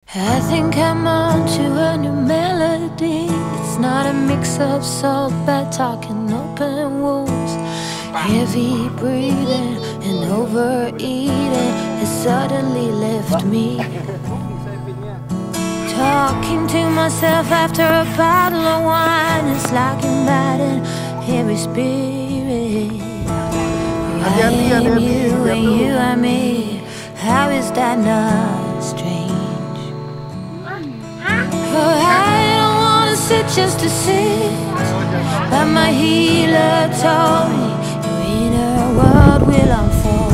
I think I'm on to a new melody. It's not a mix of salt, bad talking, open wounds. Heavy breathing and overeating has suddenly left me. Talking to myself after a bottle of wine is like inviting every spirit. I am you and you are me. How is that not strange? Oh, I don't wanna sit just to sit, but my healer told me your inner world will unfold.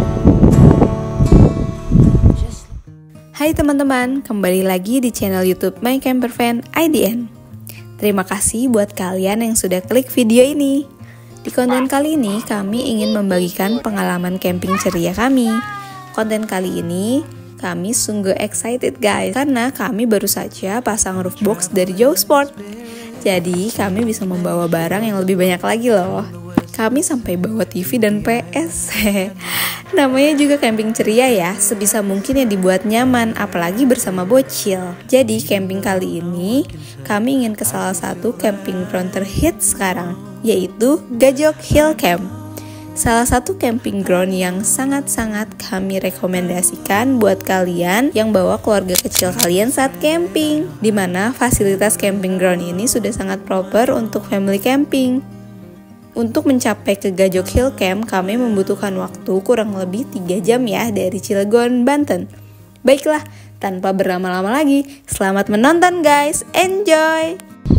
Hai teman-teman, kembali lagi di channel YouTube My Camper Fan IDN. Terima kasih buat kalian yang sudah klik video ini. Di konten kali ini kami ingin membagikan pengalaman camping ceria kami. Konten kali ini kami sungguh excited guys, karena kami baru saja pasang roof box dari Joe Sport. Jadi kami bisa membawa barang yang lebih banyak lagi loh. Kami sampai bawa TV dan PS. Namanya juga camping ceria ya, sebisa mungkin ya dibuat nyaman, apalagi bersama bocil. Jadi camping kali ini kami ingin ke salah satu camping ground terhits sekarang, yaitu Gajok Hill Camp. Salah satu camping ground yang sangat-sangat kami rekomendasikan buat kalian yang bawa keluarga kecil kalian saat camping, dimana fasilitas camping ground ini sudah sangat proper untuk family camping. Untuk mencapai ke Gajok Hill Camp, kami membutuhkan waktu kurang lebih 3 jam ya dari Cilegon, Banten. Baiklah, tanpa berlama-lama lagi, selamat menonton guys, enjoy!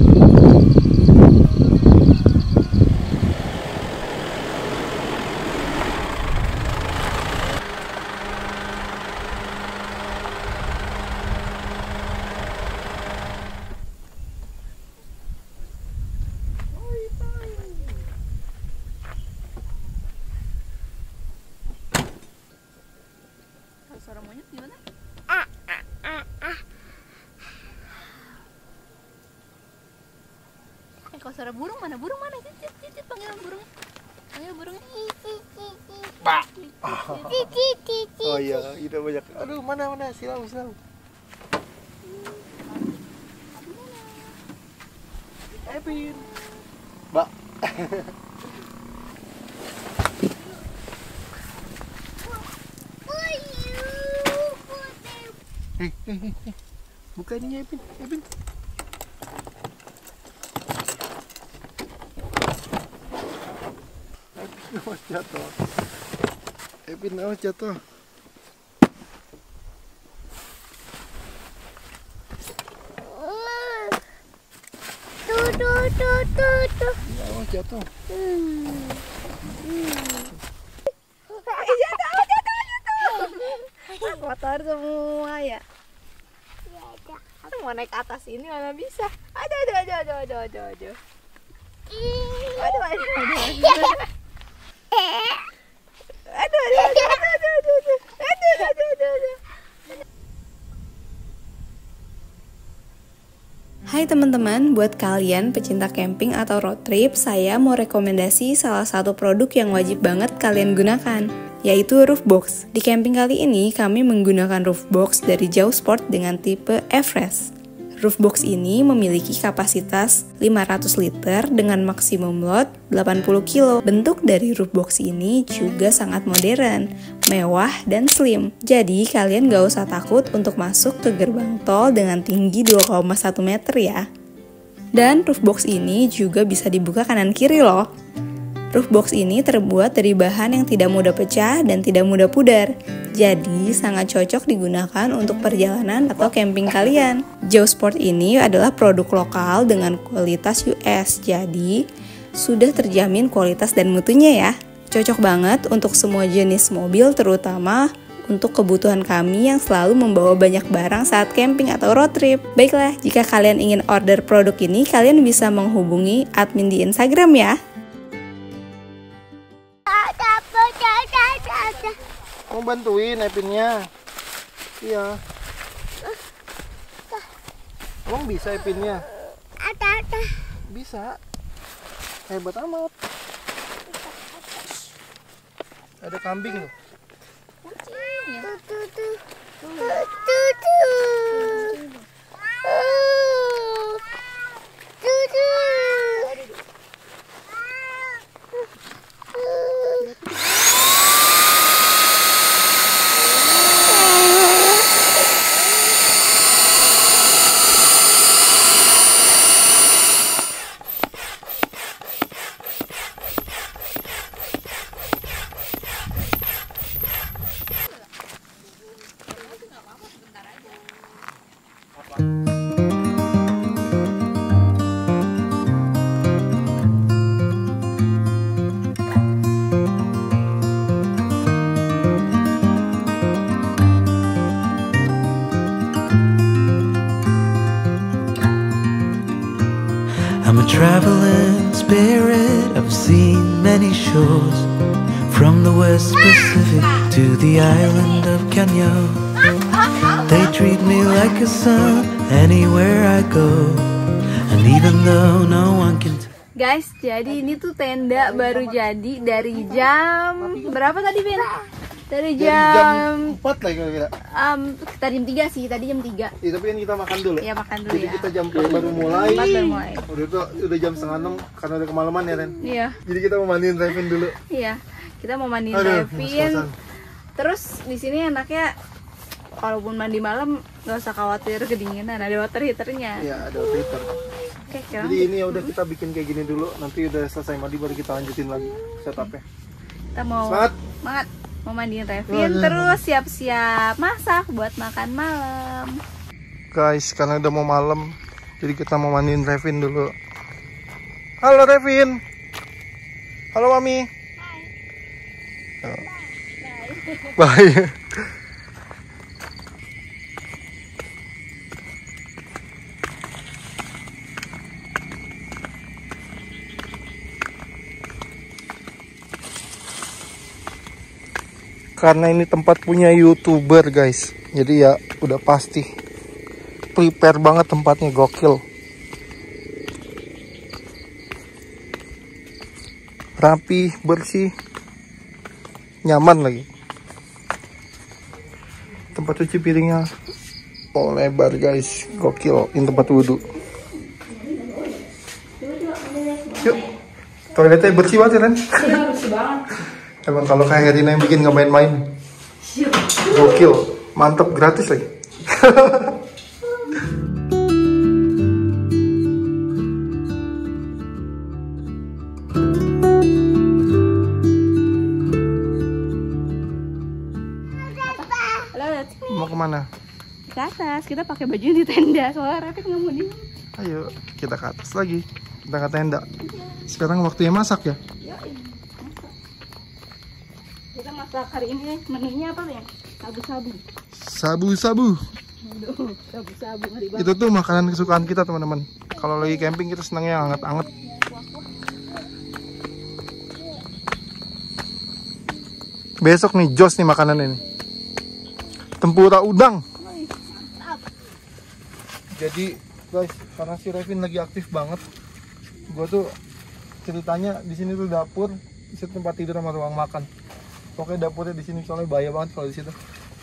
Suara monyet gimana? Kalau suara burung mana? Burung mana? Cicit, panggil burungnya. Panggil burungnya. Pak. Oh iya, itu banyak. Aduh, mana silau. Epin. Mbak. Hei. Buka ininya, Epin. Epin awas jatuh. Epin awas jatuh. Tuh. Awas jatuh. Kotor semua ya. Aku mau naik atas ini mana bisa. Aduh. Hai teman-teman, buat kalian pecinta camping atau road trip, saya mau rekomendasi salah satu produk yang wajib banget kalian gunakan, yaitu roof box. Di camping kali ini kami menggunakan roof box dari Joe Sport dengan tipe Everest. Roof box ini memiliki kapasitas 500 liter dengan maksimum load 80 kg. Bentuk dari roof box ini juga sangat modern, mewah, dan slim. Jadi kalian gak usah takut untuk masuk ke gerbang tol dengan tinggi 2,1 meter ya. Dan roof box ini juga bisa dibuka kanan kiri loh. Roof box ini terbuat dari bahan yang tidak mudah pecah dan tidak mudah pudar. Jadi sangat cocok digunakan untuk perjalanan atau camping kalian. Joe Sport ini adalah produk lokal dengan kualitas US. Jadi sudah terjamin kualitas dan mutunya ya. Cocok banget untuk semua jenis mobil, terutama untuk kebutuhan kami yang selalu membawa banyak barang saat camping atau road trip. Baiklah, jika kalian ingin order produk ini, kalian bisa menghubungi admin di Instagram ya. Mau bantuin Epinnya? Iya. Emang bisa Epinnya? Ada. Bisa. Hebat amat. Ada kambing loh. Kucingnya. Tuh. I'm a traveling spirit, I've seen many shores, from the West Pacific to the island of Kenya. They treat me like a son anywhere I go, and even though no one can Guys, jadi ini tuh tenda baru jadi dari jam berapa tadi, Ben? Dari jam 4 lah kira-kira. Kita jam 3 sih, tadi jam 3. Iya, tapi kan kita makan dulu. Iya, makan dulu. Jadi ya. kita jam 4 baru mulai. Udah jam setengah 6 karena udah kemalaman ya, Ren. Iya. Jadi kita mau mandiin Revin dulu. Iya. Kita mau mandiin Aduh, Revin. ngos-ngosan. Terus di sini enaknya kalaupun mandi malam nggak usah khawatir kedinginan, ada water heaternya. Iya, ada heater. Oke, sekarang Jadi ini ya udah kita bikin kayak gini dulu, nanti udah selesai mandi baru kita lanjutin lagi setupnya. kita mau Semangat. mau mandiin Revin, terus siap-siap masak buat makan malam. Guys, karena udah mau malam, jadi kita mau mandiin Revin dulu. Halo Revin. Halo Mami. Hai. Bye. Karena ini tempat punya YouTuber guys, jadi ya udah pasti prepare banget tempatnya, gokil. Rapi, bersih, nyaman lagi. Tempat cuci piringnya lebar guys, gokil. Ini tempat wudhu. Yuk, toiletnya bersih banget ya, Ren? Iya, bersih banget. Emang kalau kayak Herina yang bikin nggak main-main. Gokil, mantep, gratis lagi. Mau kemana? Ke atas, kita pakai baju di tenda soalnya Revin nggak mau di. Ayo, kita ke atas lagi. Kita ke tenda. Sekarang waktunya masak ya. Kita masak hari ini menunya apa ya? Sabu-sabu. Sabu-sabu. Aduh, sabu-sabu hari banget. Itu tuh makanan kesukaan kita teman-teman. Kalau lagi camping kita senangnya yang anget-anget. Besok nih jos nih makanan ini. Tempura udang. Jadi guys, karena si Revin lagi aktif banget, gue tuh ceritanya di sini tuh dapur, di situ tempat tidur sama ruang makan. Pokoknya dapurnya di sini soalnya bahaya banget kalau di situ.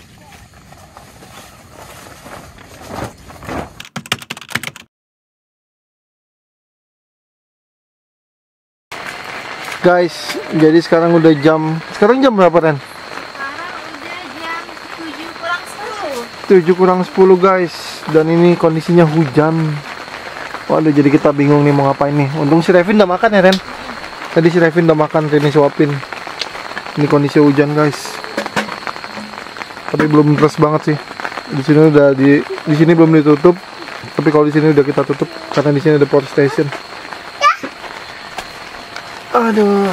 Guys, jadi sekarang udah jam berapa, Ren? Sekarang udah jam 7 kurang 7 10. kurang 10 guys. Dan ini kondisinya hujan. Waduh, jadi kita bingung nih mau ngapain nih. Untung si Revin udah makan ya, Ren. Tadi si Revin udah makan, Rini suapin. Ini kondisi hujan guys. Tapi belum deras banget sih. Di sini udah di sini belum ditutup. Tapi kalau di sini udah kita tutup karena di sini ada power station. Aduh.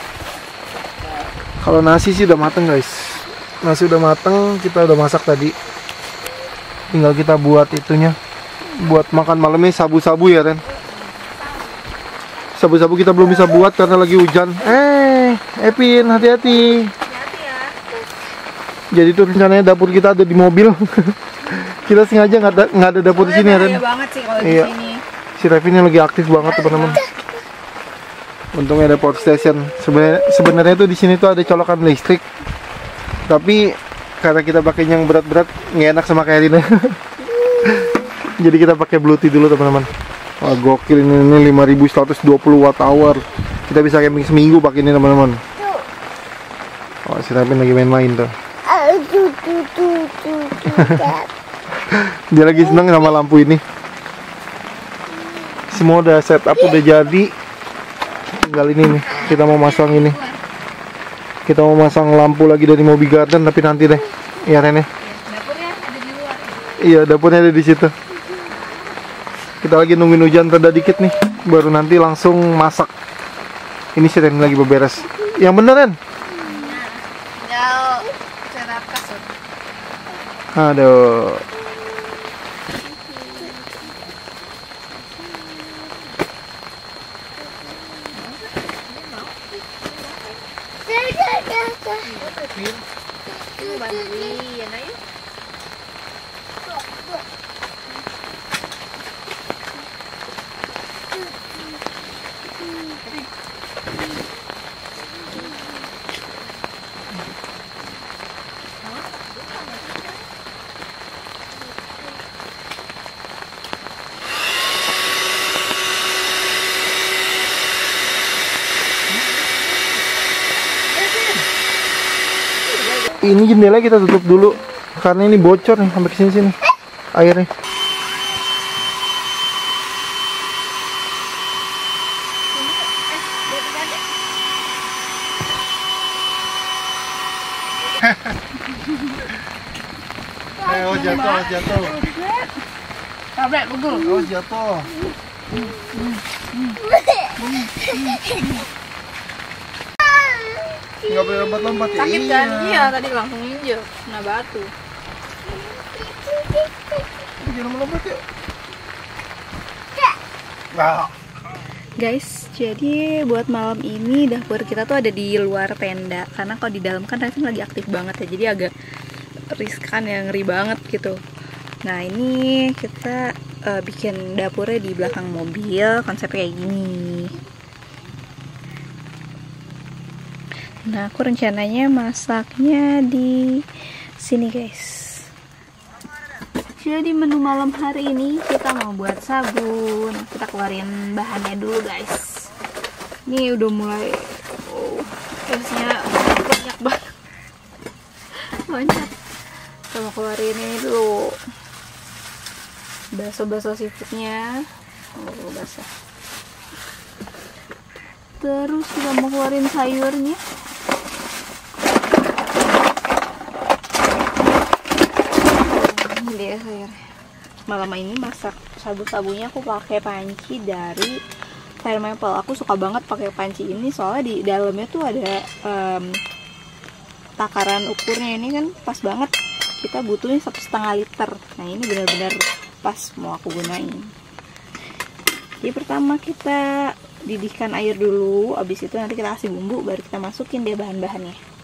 Kalau nasi sih udah mateng guys. Nasi udah mateng, kita udah masak tadi. Tinggal kita buat itunya. Buat makan malamnya sabu-sabu ya, Ren. Sabu-sabu kita belum bisa buat karena lagi hujan. Epin, hati-hati. Hati-hati ya. Jadi tuh rencananya dapur kita ada di mobil. Kita sengaja nggak ada dapur di sini ya, Ren. Bahaya banget sih kalau Iya. di sini. Si Revinnya lagi aktif banget teman-teman. Untungnya ada power station. Sebenarnya tuh di sini tuh ada colokan listrik. Tapi karena kita pakai yang berat-berat nggak enak sama kayak ini. Jadi kita pakai Bluetooth dulu teman-teman. Wah, gokil ini 5120 watt hour. Kita bisa camping seminggu pakai ini teman-teman. Oh, si Revin lagi main-main tuh. Dia lagi seneng sama lampu ini. Semua udah setup, udah jadi. Tinggal ini nih, kita mau masang ini. Kita mau masang lampu lagi dari Mobi Garden, tapi nanti deh. Iya, Ren ya. Dapurnya ada di luar. Iya, dapurnya ada di situ. Kita lagi nungguin hujan reda dikit nih, baru nanti langsung masak. Ini si Ren lagi beberes. Yang bener, Ren? Tinggal setup kasur. Aduh. bantuin. Bantuin, ayo. Ini jendela kita tutup dulu karena ini bocor nih sampai ke sini airnya. Awas jatuh. Tablet pukul. Awas jatuh. Nggak boleh lompat-lompat ya? Sakit kan? Iya, tadi langsung injek kena batu. Jangan lompat ya. Nah. Guys, jadi buat malam ini dapur kita tuh ada di luar tenda. Karena kalau di dalam kan Raven lagi aktif banget ya, jadi agak riskan ya, ngeri banget gitu. Nah ini kita bikin dapurnya di belakang mobil, konsepnya kayak gini. Nah aku rencananya masaknya di sini guys. Jadi menu malam hari ini kita mau buat sabun. Kita keluarin bahannya dulu guys. Ini udah mulai gasnya banyak banget. Banyak. Kita mau keluarin ini dulu. Bakso seafoodnya. Basah. Terus kita mau keluarin sayurnya. Dia sayur. Malam ini masak sabu-sabunya aku pakai panci dari Fire Maple. Aku suka banget pakai panci ini soalnya di dalamnya tuh ada takaran ukurnya. Ini kan pas banget, kita butuhnya 1,5 liter. Nah ini benar-benar pas mau aku gunain. Jadi pertama kita didihkan air dulu, abis itu nanti kita kasih bumbu, baru kita masukin dia bahan-bahannya.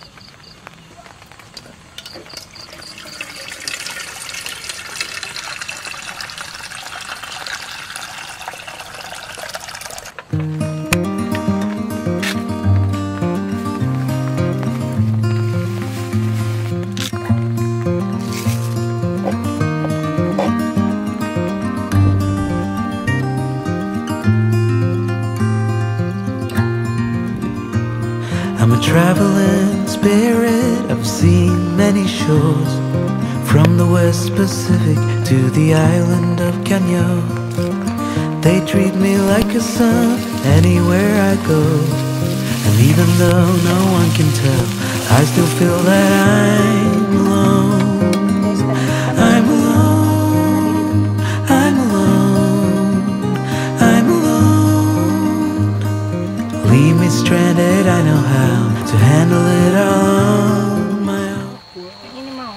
I'm a traveling spirit, I've seen many shores, from the West Pacific to the island of Kenya. They treat me like a son anywhere I go, and even though no one can tell, I still feel that I'm alone. I'm alone, I'm alone, I'm alone. Leave me stranded, I know how to handle it all on my own. Ini mau.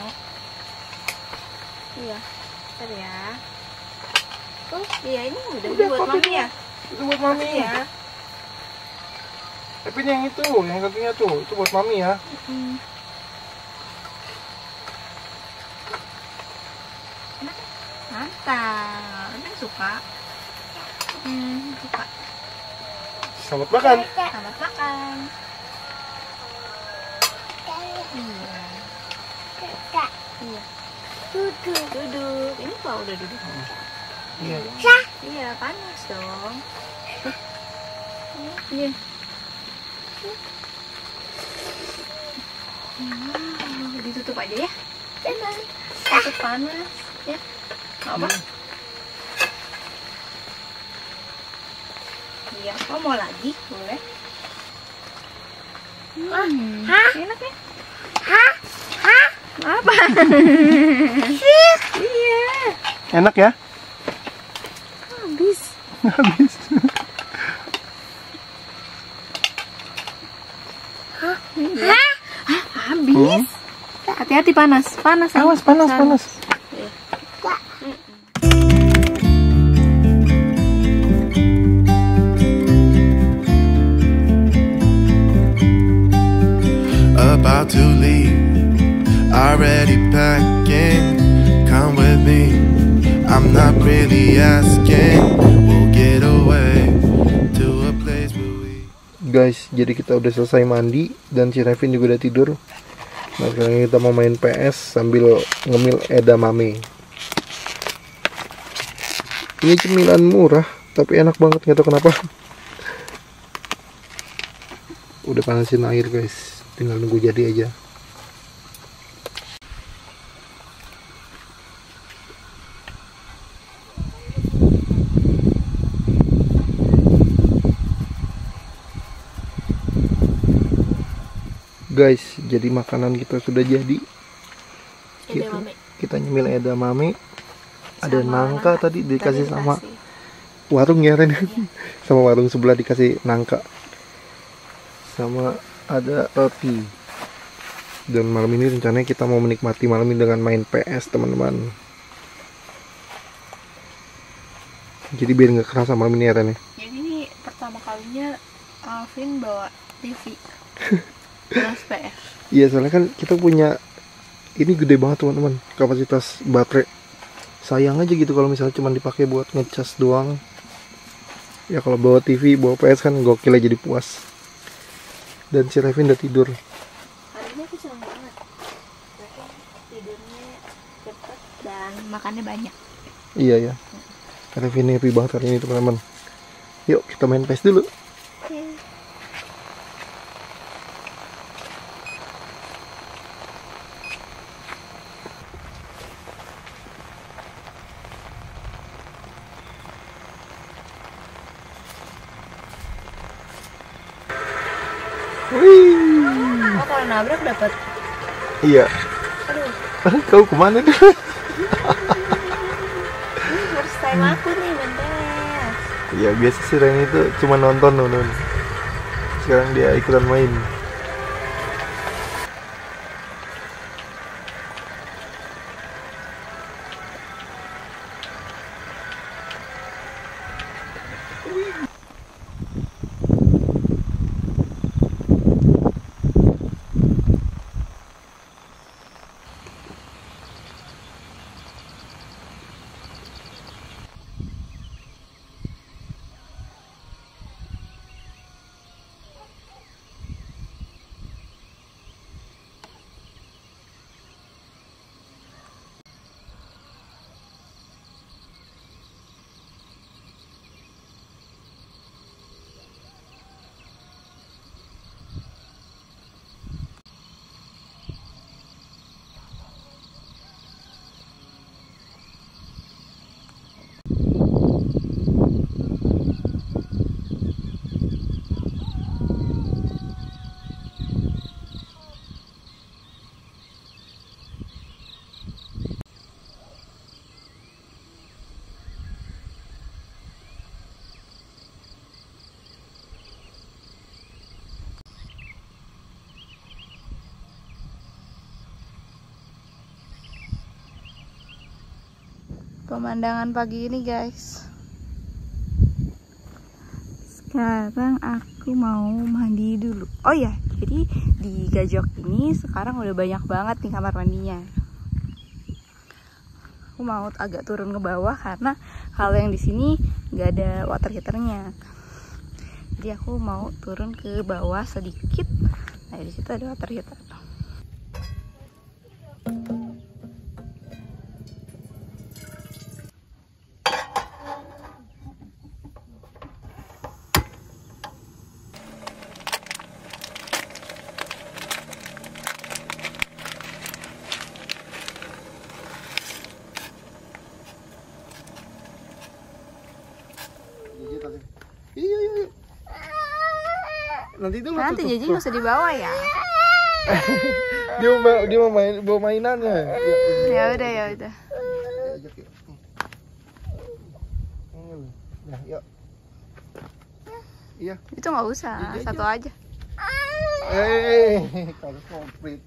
Iya. Bentar ya. Tuh, iya ini udah buat mami ya. Itu buat mami Ya. Tapi ini yang itu, yang satunya tuh, itu buat mami ya. Mantap. Ini suka. Suka. Selamat makan. Selamat makan. Iya. Duduk. Ini kok udah duduk. Iya. Iya, panas dong. Iya. Ditutup aja ya. Tutup panas ya. Apa? Iya, kau mau lagi? Boleh. Enak ya? Apa? Iya. Enak ya? Habis. Habis. Habis. Hati-hati panas. Panas. Awas, panas. About to already packing. Come with me, I'm not really asking. We'll get away to a place where we... Guys, jadi kita udah selesai mandi dan si Revin juga udah tidur. Nah, sekarang kita mau main PS sambil ngemil edamame. Ini cemilan murah, tapi enak banget, nggak tahu kenapa. Udah panasin air guys, tinggal nunggu jadi aja. Guys, jadi makanan kita sudah jadi. Kita nyemil edamame. Ada nangka tadi dikasih sama warung ya Ren. Sama warung sebelah dikasih nangka. Sama ada roti. Dan malam ini rencananya kita mau menikmati malam ini dengan main PS teman-teman. Jadi biar nggak kerasa malam ini ya Ren. Jadi ini pertama kalinya Alvin bawa TV. Plus PS. Iya, soalnya kan kita punya ini gede banget teman-teman, kapasitas baterai. Sayang aja gitu kalau misalnya cuma dipakai buat ngecas doang. Ya kalau bawa TV, bawa PS kan gokil aja, jadi puas. Dan si Revin udah tidur. Hari ini aku senang banget. Revin tidurnya cepat dan makannya banyak. Iya ya. Revin happy banget hari ini teman-teman. Yuk kita main PS dulu. Oh, kalau nabrak dapat. Iya. Aduh. Kau kemana nih? Ini first time aku nih main PS. Ya biasa sih Ren itu cuma nonton. Sekarang dia ikutan main. Pemandangan pagi ini guys. Sekarang aku mau mandi dulu. Oh ya, jadi di Gajok ini sekarang udah banyak banget nih kamar mandinya. Aku mau agak turun ke bawah karena kalau yang di sini nggak ada water heaternya. Jadi aku mau turun ke bawah sedikit. Nah di situ ada water heater. Iya. Nanti dulu. Nanti Jeji nggak usah dibawa ya. dia mau main, bawa mainannya. Ya udah. Ajak yuk. Nah, yuk. Iya. Itu nggak usah, satu aja. Kalau komplit.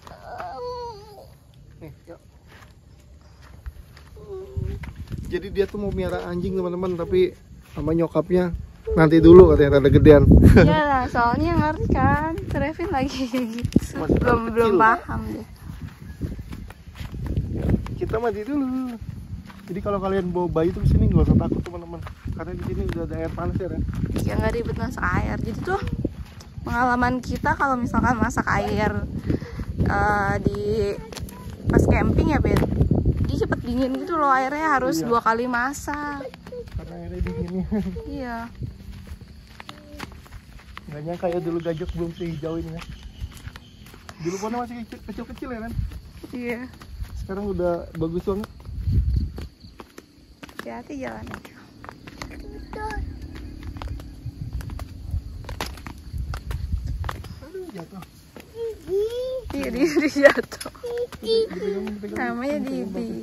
Nih, yuk. Jadi dia tuh mau miara anjing teman-teman, tapi sama nyokapnya nanti dulu katanya rada gedean. Iya lah, soalnya ngerti kan, Revin lagi gitu. Belum paham deh. Kita mandi dulu. Jadi kalau kalian bawa bayi tuh kesini nggak usah takut teman-teman, karena di sini udah ada air panas ya kan? Ya nggak ribet masak air. Jadi tuh pengalaman kita kalau misalkan masak air di pas camping ya Ben, dia cepet dingin gitu loh, airnya harus 2 kali masak. Karena airnya dingin. Iya. Nggak nyangka ya dulu Gajok belum sehijau ini ya. Dulu pohonnya masih kecil-kecil ya kan? Iya. Sekarang udah bagus banget. Hati-hati jalannya. Aduh, jatuh. Didi jatuh. Namanya Didi.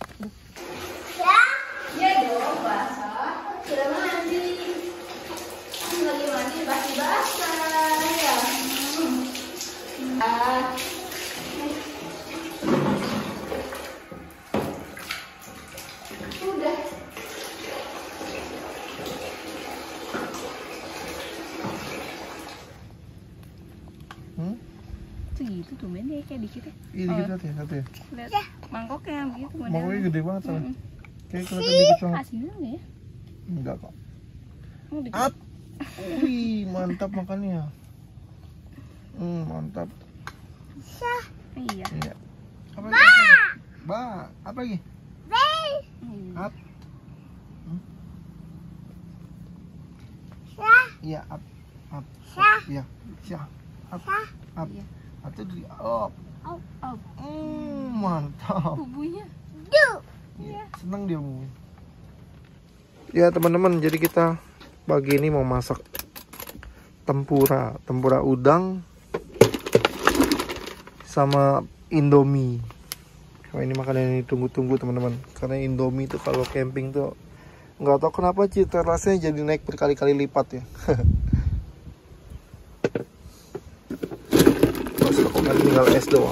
Ya dong, basah. Sudah mandi. Lagi mandi basah ya. Udah. Itu gitu tuh Ben ya, kayak dikit ya. Iya dikit hati ya. Lihat mangkoknya gitu modelnya. Mangkoknya gede banget soalnya. Kayak kelihatan dikit banget. Asinnya enggak ya? Enggak kok. Oh, dikit. Up. Wih, mantap makannya. Mantap. Iya. Iya. Apa lagi? Apa lagi? Up. Iya, up. Iya. Up. Iya. Atau di up. Mantap. Bubunya. Iya. Senang dia mau. Ya teman-teman, jadi kita pagi ini mau masak tempura udang sama Indomie. Wah, ini makanan yang ditunggu-tunggu teman-teman, karena Indomie itu kalau camping tuh nggak tahu kenapa cita rasanya jadi naik berkali-kali lipat ya. Terus aku kan tinggal es doang.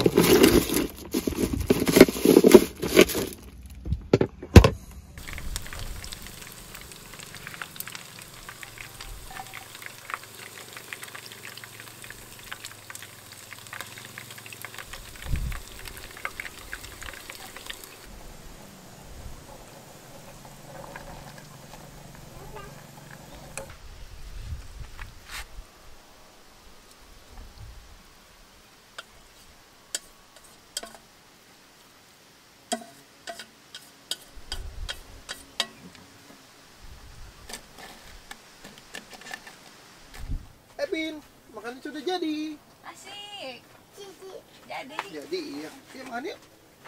Epin, makannya sudah jadi. Asik. Jadi. Jadi iya. Iya makan yuk.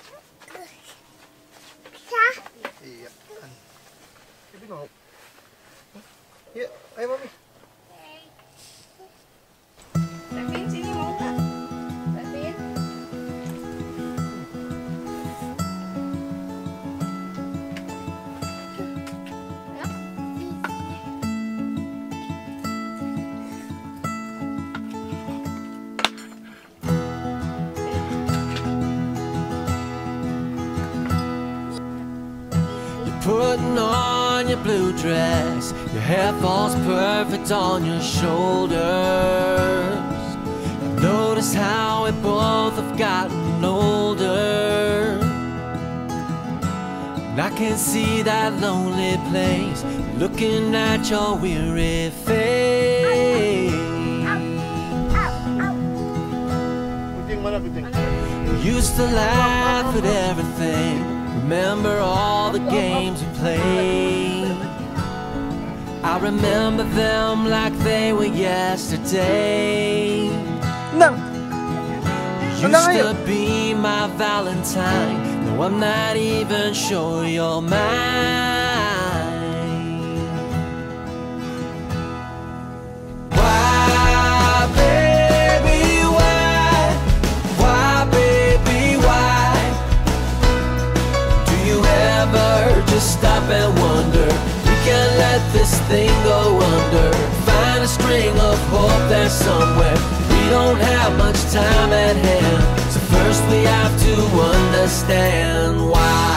Iya. Epin mau. Yuk, ayo mami. Davin sini mau nggak? Davin. Putting on your blue dress, your hair falls perfect on your shoulders. Notice how we both have gotten older. And I can see that lonely place, looking at your weary face. Kucing mana kucing? We used to laugh at everything, remember all the games we played. I remember them like they were yesterday. Nang. You used to be my Valentine. No, I'm not even sure you're mine. Why, baby, why? Why, baby, why? Do you ever just stop and wonder? We can't let this thing go under. Find a string of hope there somewhere. We don't have much time at hand, so first we have to understand why.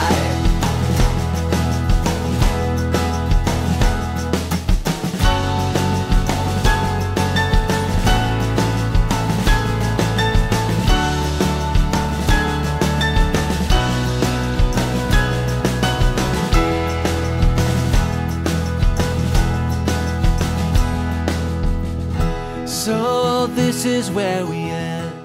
So this is where we end.